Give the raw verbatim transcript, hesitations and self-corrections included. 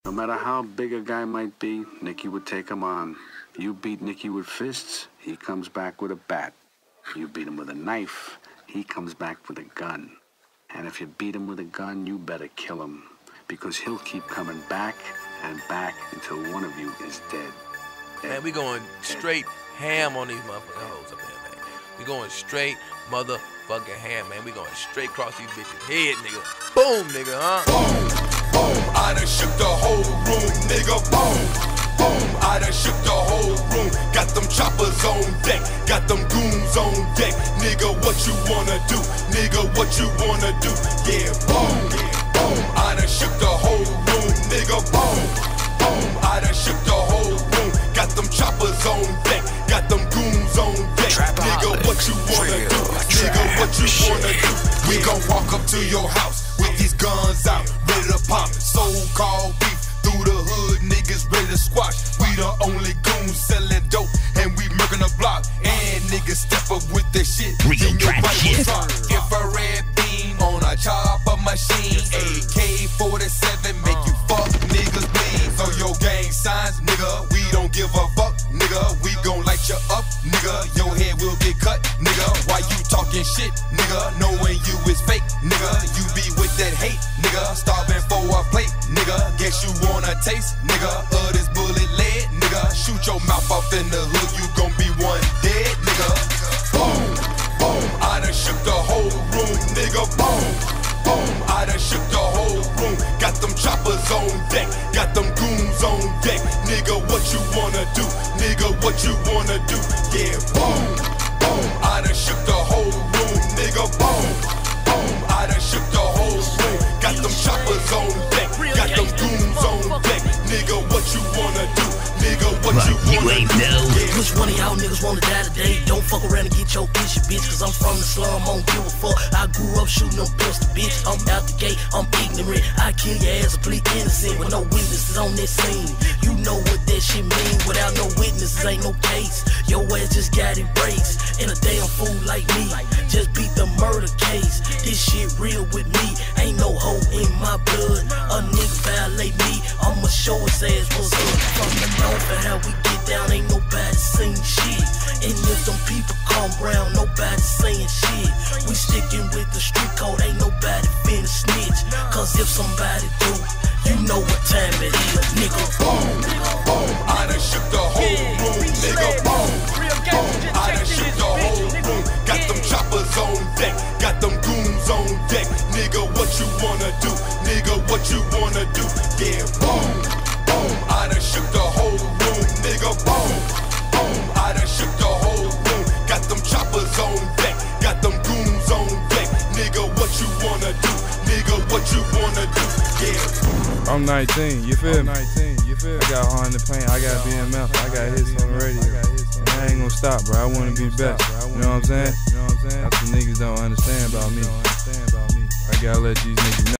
No matter how big a guy might be, Nicky would take him on. You beat Nicky with fists, he comes back with a bat. You beat him with a knife, he comes back with a gun. And if you beat him with a gun, you better kill him, because he'll keep coming back and back until one of you is dead. dead. Man, we going straight ham on these motherfucking hoes up here, man. We going straight motherfucking ham, man. We going straight across these bitches' head, nigga. Boom, nigga, huh? Boom, boom, I done shook the whole room, nigga. Boom, boom, I done shook the whole room. Got them choppers on deck, got them goons on deck. Nigga, what you wanna do? Nigga, what you wanna do? Yeah, boom, boom, I done shook the whole room, nigga. Boom, boom, I done shook the whole room. Got them choppers on deck, got them goons on deck. Nigga, what you wanna do? Nigga, what you wanna do? We gon' walk up to your house with these guns out, ready to pop. So-called beef through the hood, niggas ready to squash. We the only goons selling dope, and we murking the block. And niggas step up with that shit. Then your body will drop. Infrared beam on a chopper machine. A K forty-seven make you fuck niggas bleed. So your gang signs, nigga, we don't give a fuck, nigga. We gon' light you up, nigga. Your head will get cut, nigga. Why you talking shit, nigga? Knowing you is fake, nigga. You be with that hate, nigga. Starving for a plate, nigga. Guess you wanna taste, nigga, of this bullet lead, nigga. Shoot your mouth off in the hood, you gon' be one dead, nigga. Boom, boom, I done shook the whole room, nigga. Boom, boom, I done shook the whole room. Got them choppers on deck, got them goons on deck. Nigga, what you wanna do? Nigga, what you wanna do? Yeah, boom, boom, I done shook the whole room, nigga. Boom, boom, I done shook the whole room. Got them choppers on deck, got them goons on deck. Nigga, what you wanna do? Nigga, what you wanna do? Yeah. Which one of y'all niggas wanna die today? Don't fuck around and get your issue, bitch. Cause I'm from the slum, I don't give a fuck. I grew up shooting them pistol, bitch. I'm out the gate, I'm ignorant. I kill your ass, plead innocent with no witnesses on that scene. You know what that shit mean. Without no witnesses, ain't no case. Your ass just got embraced. And a damn fool like me just beat the murder case. This shit real with me. Ain't no hope in my blood. A nigga violate me, I'ma show his ass what's up. From the north and how we get down, ain't nobody saying shit. And if them people come round, nobody saying shit. We sticking with the street code, ain't nobody finna snitch. Cause if somebody do, you know what time it is, nigga. Boom, boom, I done shook the whole room, nigga. Boom, boom, I done shook the whole room. Got them choppers on deck, got them goons on deck. Nigga, what you wanna do? Nigga, what you wanna do? Yeah, boom, boom, I done shook the whole room, nigga. Boom, boom, I done shook the whole room. Got them choppers on deck, got them goons on deck. Nigga, what you wanna do? Nigga, what you wanna do? Yeah. I'm nineteen, you feel me? nineteen, you feel me? I got hard in the paint, I got B M F, I got hits on the radio. And I ain't gonna stop, bro. I wanna be best. You know what I'm saying? That's what niggas don't understand about me. I gotta let these niggas know.